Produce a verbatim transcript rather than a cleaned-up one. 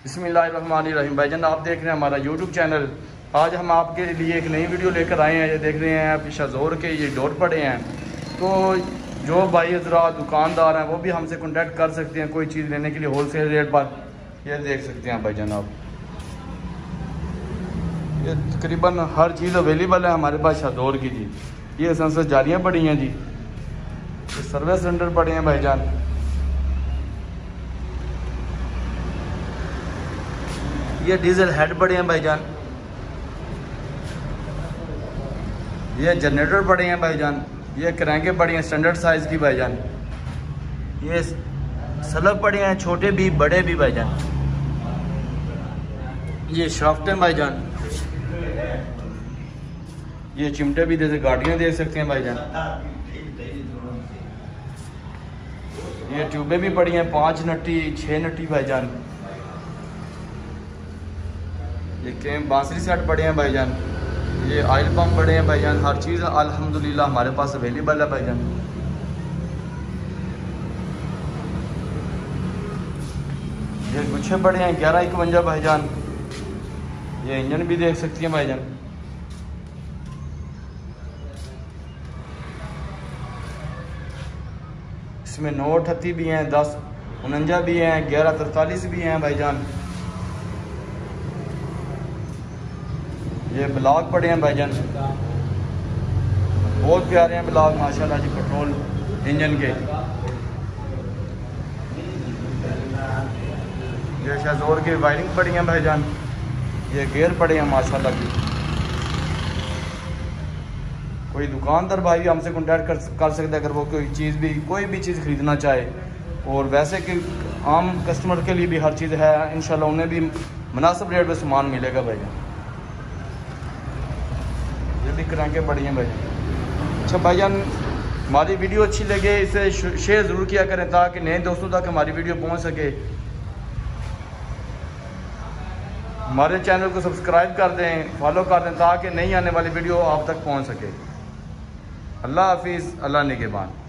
बिस्मिल्लाहिर्रहमानिर्रहीम। भाईजान आप देख रहे हैं हमारा यूट्यूब चैनल। आज हम आपके लिए एक नई वीडियो लेकर आए हैं। ये देख रहे हैं आप शाज़ोर के ये डोर पड़े हैं। तो जो भाई हज़रात दुकानदार हैं वो भी हमसे कांटेक्ट कर सकते हैं कोई चीज़ लेने के लिए होलसेल रेट पर। ये देख सकते हैं भाईजान आप, ये तकरीबन हर चीज़ अवेलेबल है हमारे पास शाज़ोर की जी। ये सेंसर जालियाँ पड़ी हैं जी, ये सर्विस सेंटर पड़े हैं भाईजान। ये डीजल हेड पड़े हैं भाईजान। ये जनरेटर पड़े हैं भाईजान। ये क्रैंके पड़े हैं स्टैंडर्ड साइज़ की भाईजान। ये सलब पड़े हैं छोटे भी बड़े भी भाईजान। ये शाफ्ट हैं भाईजान। ये चिमटे भी जैसे गाड़ियाँ देख सकते हैं भाईजान। ये ट्यूबें भी पड़ी हैं पाँच नट्टी छः नट्टी भाईजान। ये केम बांसरी सेट पड़े हैं भाईजान। ये ऑयल पंप पड़े हैं भाईजान। हर चीज़ अल्हम्दुलिल्लाह हमारे पास अवेलेबल है भाईजान। ये गुच्छे पड़े हैं ग्यारह इकवंजा भाईजान। ये इंजन भी देख सकती हैं भाईजान। इसमें नौ अठत्ती भी हैं, दस उनंजा भी हैं, ग्यारह तरतालीस भी हैं भाईजान। ये ब्लॉक पड़े हैं भाईजान, बहुत प्यारे हैं ब्लॉक माशाल्लाह जी, पेट्रोल इंजन के। ये शाज़ोर के वायरिंग पड़ी हैं भाईजान। ये गेयर पड़े हैं माशाल्लाह की। कोई दुकानदार भाई भी हमसे कॉन्टैक्ट कर कर सकता है अगर वो कोई चीज़ भी कोई भी चीज़ ख़रीदना चाहे। और वैसे कि आम कस्टमर के लिए भी हर चीज़ है इंशाल्लाह, उन्हें भी मुनासिब रेट पे सामान मिलेगा भाईजान। ये भी क्रैंके पड़ी हैं भाईजान। अच्छा भाईजान, हमारी वीडियो अच्छी लगे इसे शेयर ज़रूर किया करें ताकि नए दोस्तों तक हमारी वीडियो पहुंच सके। हमारे चैनल को सब्सक्राइब कर दें, फॉलो कर दें ताकि नई आने वाली वीडियो आप तक पहुंच सके। अल्लाह हाफिज़, अल्लाह निगहबान।